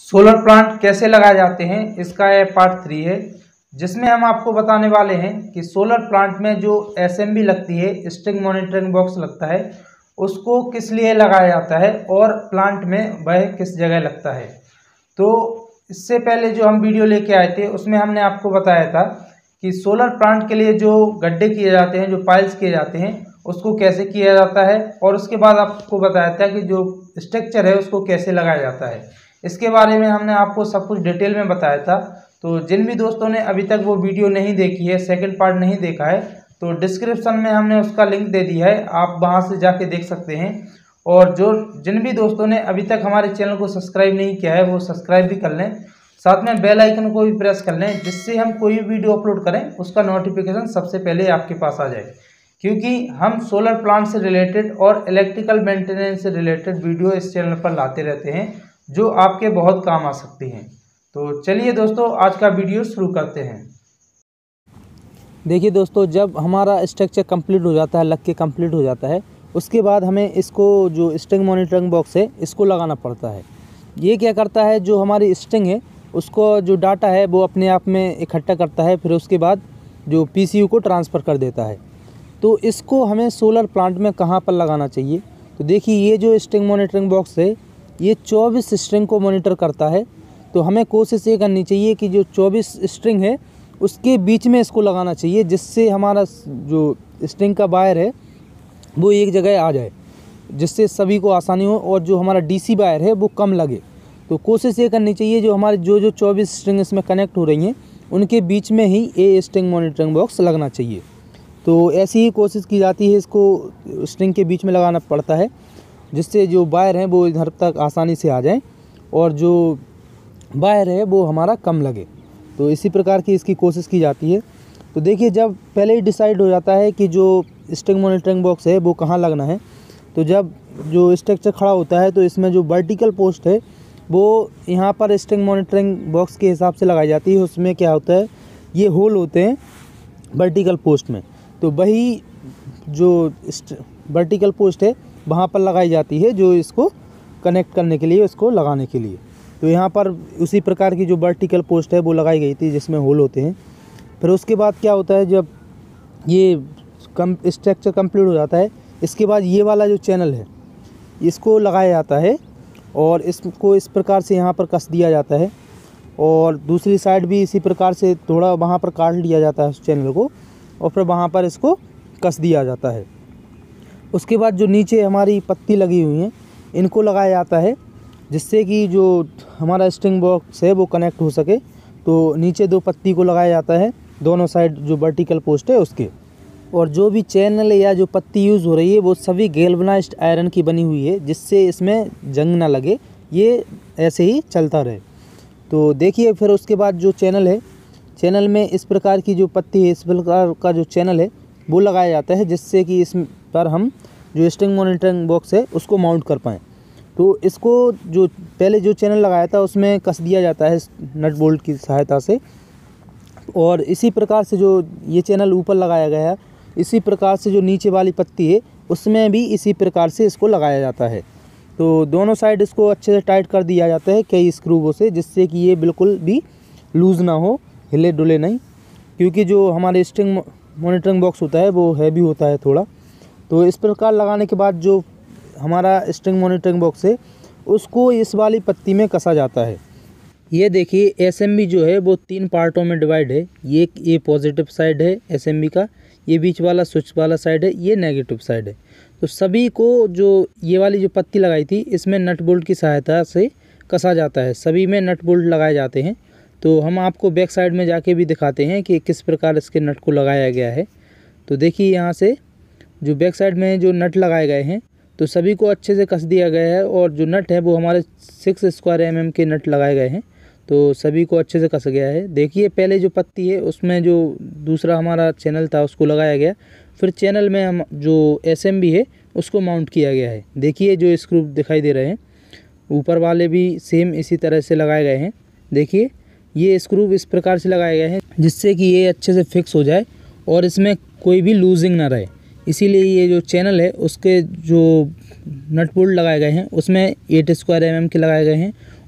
Solar plant कैसे लगाए जाते हैं, इसका यह पार्ट 3 है, जिसमें हम आपको बताने वाले हैं कि सोलर प्लांट में जो एसएमबी लगती है, स्ट्रिंग मॉनिटरिंग बॉक्स लगता है, उसको किस लिए लगाया जाता है और प्लांट में वह किस जगह लगता है। तो इससे पहले जो हम वीडियो लेके आए थे उसमें हमने आपको बताया था कि सोलर प्लांट के लिए जो गड्ढे किए जाते हैं, जो पाइल्स किए जाते हैं, उसको कैसे किया जाता है, और उसके बाद आपको बताया था कि जो स्ट्रक्चर है उसको कैसे लगाया जाता है। इसके बारे में हमने आपको सब कुछ डिटेल में बताया था। तो जिन भी दोस्तों ने अभी तक वो वीडियो नहीं देखी है, सेकंड पार्ट नहीं देखा है, तो डिस्क्रिप्शन में हमने उसका लिंक दे दिया है, आप वहां से जाके देख सकते हैं। और जिन भी दोस्तों ने अभी तक हमारे चैनल को सब्सक्राइब नहीं किया है वो सब्सक्राइब भी कर लें, साथ में बेल आइकन को भी प्रेस कर लें, जिससे हम कोई भी वीडियो अपलोड करें उसका नोटिफिकेशन सबसे पहले आपके पास आ जाए। क्योंकि हम सोलर प्लांट से रिलेटेड और इलेक्ट्रिकल मेंटेनेंस से रिलेटेड वीडियो इस चैनल पर लाते रहते हैं, जो आपके बहुत काम आ सकती हैं। तो चलिए दोस्तों, आज का वीडियो शुरू करते हैं। देखिए दोस्तों, जब हमारा स्ट्रक्चर कंप्लीट हो जाता है, लग के कंप्लीट हो जाता है, उसके बाद हमें इसको जो स्ट्रिंग मॉनिटरिंग बॉक्स है इसको लगाना पड़ता है। ये क्या करता है, जो हमारी स्ट्रिंग है उसको जो डाटा है वो अपने आप में इकट्ठा करता है, फिर उसके बाद जो पीसीयू को ट्रांसफ़र कर देता है। तो इसको हमें सोलर प्लांट में कहाँ पर लगाना चाहिए। तो देखिए, ये जो स्ट्रिंग मॉनिटरिंग बॉक्स है ये 24 स्ट्रिंग को मॉनिटर करता है। तो हमें कोशिश ये करनी चाहिए कि जो 24 स्ट्रिंग है उसके बीच में इसको लगाना चाहिए, जिससे हमारा जो स्ट्रिंग का वायर है वो एक जगह आ जाए, जिससे सभी को आसानी हो और जो हमारा डीसी वायर है वो कम लगे। तो कोशिश ये करनी चाहिए जो हमारे जो 24 स्ट्रिंग इसमें कनेक्ट हो रही हैं उनके बीच में ही ये स्ट्रिंग मॉनिटरिंग बॉक्स लगना चाहिए। तो ऐसी ही कोशिश की जाती है, इसको स्ट्रिंग के बीच में लगाना पड़ता है, जिससे जो वायर हैं वो इधर तक आसानी से आ जाएं और जो वायर है वो हमारा कम लगे। तो इसी प्रकार की इसकी कोशिश की जाती है। तो देखिए, जब पहले ही डिसाइड हो जाता है कि जो स्ट्रिंग मॉनिटरिंग बॉक्स है वो कहाँ लगना है, तो जब जो स्ट्रक्चर खड़ा होता है तो इसमें जो वर्टिकल पोस्ट है वो यहाँ पर स्ट्रिंग मॉनिटरिंग बॉक्स के हिसाब से लगाई जाती है। उसमें क्या होता है, ये होल होते हैं वर्टिकल पोस्ट में, तो वही जो वर्टिकल पोस्ट है वहाँ पर लगाई जाती है, जो इसको कनेक्ट करने के लिए, इसको लगाने के लिए। तो यहाँ पर उसी प्रकार की जो वर्टिकल पोस्ट है वो लगाई गई थी, जिसमें होल होते हैं। फिर उसके बाद क्या होता है, जब ये स्ट्रक्चर कंप्लीट हो जाता है, इसके बाद ये वाला जो चैनल है इसको लगाया जाता है और इसको इस प्रकार से यहाँ पर कस दिया जाता है, और दूसरी साइड भी इसी प्रकार से थोड़ा वहाँ पर काट लिया जाता है उस चैनल को, और फिर वहाँ पर इसको कस दिया जाता है। उसके बाद जो नीचे हमारी पत्ती लगी हुई हैं इनको लगाया जाता है, जिससे कि जो हमारा स्ट्रिंग बॉक्स है वो कनेक्ट हो सके। तो नीचे 2 पत्ती को लगाया जाता है, दोनों साइड जो वर्टिकल पोस्ट है उसके। और जो भी चैनल या जो पत्ती यूज़ हो रही है वो सभी गैल्वनाइज्ड आयरन की बनी हुई है, जिससे इसमें जंग ना लगे, ये ऐसे ही चलता रहे। तो देखिए, फिर उसके बाद जो चैनल है, चैनल में इस प्रकार की जो पत्ती है, इस प्रकार का जो चैनल है वो लगाया जाता है, जिससे कि इस पर हम जो स्ट्रिंग मॉनिटरिंग बॉक्स है उसको माउंट कर पाएँ। तो इसको जो पहले जो चैनल लगाया था उसमें कस दिया जाता है नट बोल्ट की सहायता से, और इसी प्रकार से जो ये चैनल ऊपर लगाया गया है, इसी प्रकार से जो नीचे वाली पत्ती है उसमें भी इसी प्रकार से इसको लगाया जाता है। तो दोनों साइड इसको अच्छे से टाइट कर दिया जाता है कई स्क्रूओं से, जिससे कि ये बिल्कुल भी लूज़ ना हो, हिले डुले नहीं, क्योंकि जो हमारे स्ट्रिंग मॉनिटरिंग बॉक्स होता है वो हैवी होता है थोड़ा। तो इस प्रकार लगाने के बाद जो हमारा स्ट्रिंग मॉनिटरिंग बॉक्स है उसको इस वाली पत्ती में कसा जाता है। ये देखिए, एसएमबी जो है वो 3 पार्टों में डिवाइड है। ये पॉजिटिव साइड है एसएमबी का, ये बीच वाला स्विच वाला साइड है, ये नेगेटिव साइड है। तो सभी को जो ये वाली जो पत्ती लगाई थी इसमें नट बोल्ट की सहायता से कसा जाता है, सभी में नट बोल्ट लगाए जाते हैं। तो हम आपको बैक साइड में जाके भी दिखाते हैं कि किस प्रकार इसके नट को लगाया गया है। तो देखिए, यहाँ से जो बैक साइड में जो नट लगाए गए हैं तो सभी को अच्छे से कस दिया गया है, और जो नट है वो हमारे 6 स्क्वायर mm के नट लगाए गए हैं, तो सभी को अच्छे से कस गया है। देखिए, पहले जो पत्ती है उसमें जो दूसरा हमारा चैनल था उसको लगाया गया, फिर चैनल में हम जो एसएमबी है उसको माउंट किया गया है। देखिए, जो स्क्रू दिखाई दे रहे हैं ऊपर वाले भी सेम इसी तरह से लगाए गए हैं। देखिए, ये स्क्रू इस प्रकार से लगाए गए हैं जिससे कि ये अच्छे से फिक्स हो जाए और इसमें कोई भी लूजिंग ना रहे। इसीलिए ये जो चैनल है उसके जो नट बोल्ट लगाए गए हैं उसमें 8 स्क्वायर mm के लगाए गए हैं,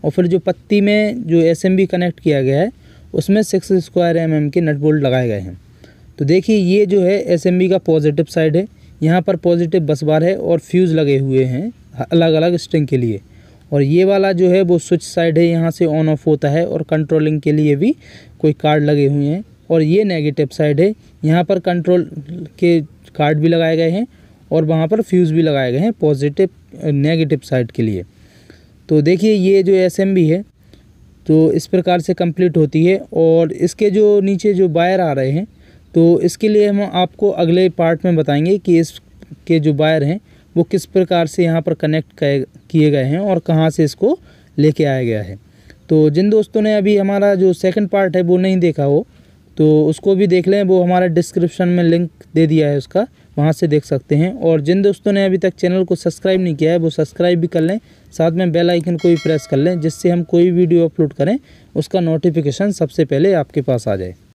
और फिर जो पत्ती में जो SMB कनेक्ट किया गया है उसमें 6 स्क्वायर mm के नट बोल्ट लगाए गए हैं। तो देखिए ये जो है SMB का पॉजिटिव साइड है, यहाँ पर पॉजिटिव बस बार है और फ्यूज़ लगे हुए हैं अलग अलग स्ट्रिंग के लिए। और ये वाला जो है वो स्विच साइड है, यहाँ से ऑन ऑफ होता है और कंट्रोलिंग के लिए भी कोई कार्ड लगे हुए हैं। और ये नेगेटिव साइड है, यहाँ पर कंट्रोल के कार्ड भी लगाए गए हैं और वहाँ पर फ्यूज़ भी लगाए गए हैं पॉजिटिव नेगेटिव साइड के लिए। तो देखिए ये जो SMB है तो इस प्रकार से कंप्लीट होती है। और इसके जो नीचे जो वायर आ रहे हैं तो इसके लिए हम आपको अगले पार्ट में बताएंगे कि इसके जो वायर हैं वो किस प्रकार से यहाँ पर कनेक्ट किए गए हैं और कहाँ से इसको लेके आया गया है। तो जिन दोस्तों ने अभी हमारा जो सेकंड पार्ट है वो नहीं देखा हो तो उसको भी देख लें, वो हमारा डिस्क्रिप्शन में लिंक दे दिया है उसका, वहाँ से देख सकते हैं। और जिन दोस्तों ने अभी तक चैनल को सब्सक्राइब नहीं किया है वो सब्सक्राइब भी कर लें, साथ में बेल आइकन को भी प्रेस कर लें, जिससे हम कोई वीडियो अपलोड करें उसका नोटिफिकेशन सबसे पहले आपके पास आ जाए।